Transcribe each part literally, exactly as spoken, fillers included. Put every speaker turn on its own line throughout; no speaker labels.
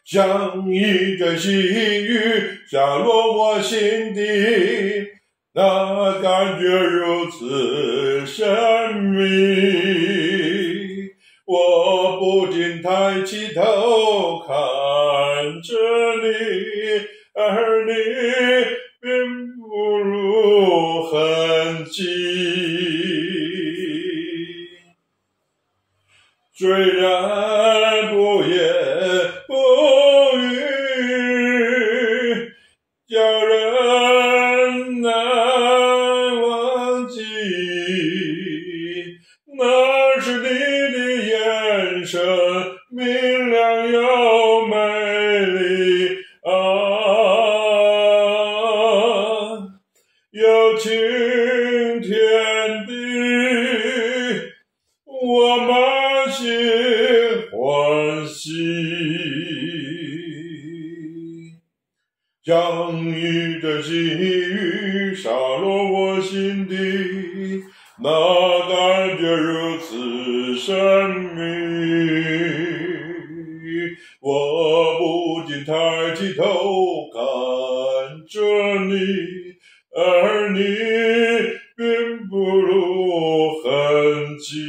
像一阵细雨洒落我心底，那感觉如此神秘。我不禁抬起头看着你，而你并不露痕迹。虽然不言不语，叫人难忘记，那是你的眼神，明亮又美丽啊，有晴天地，我满心欢喜，像一阵细雨洒落我心底，那感觉如此神秘。我不禁抬起头看着你，而你并不露痕迹。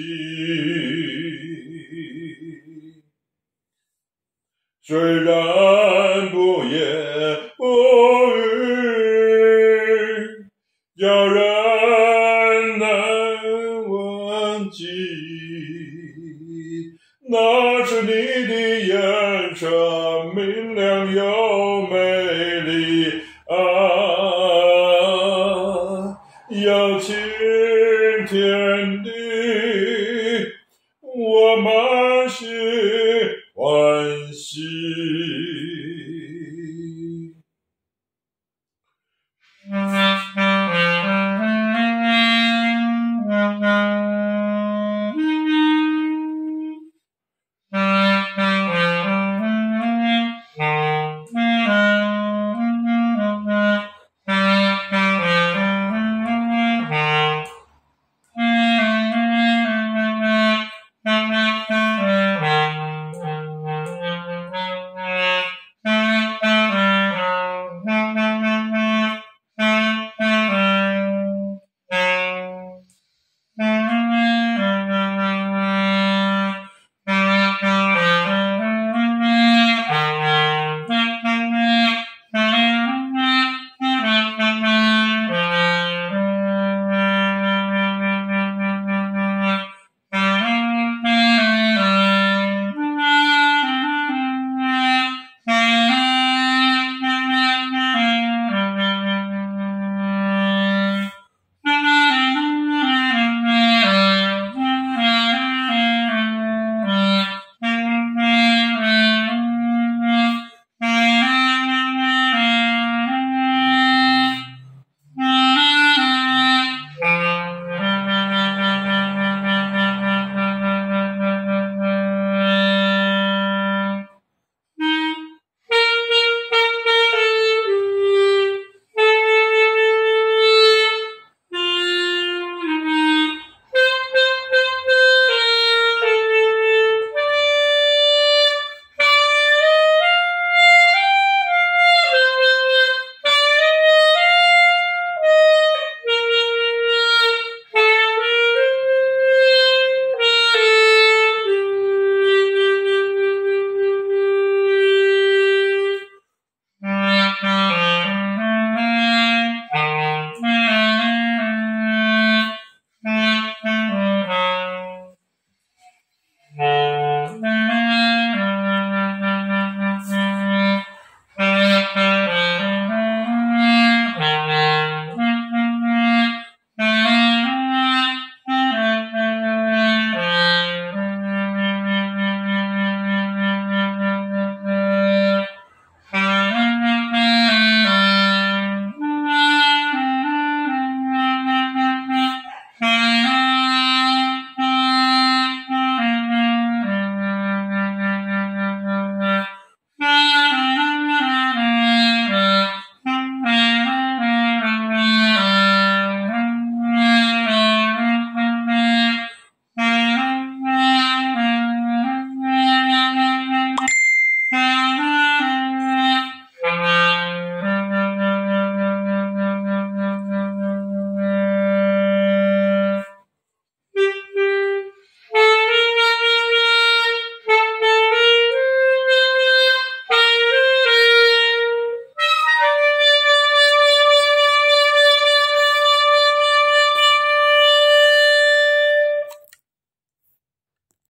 虽然不言不语，叫人难忘记，那是你的眼神，明亮又美丽啊，有晴天地，我满心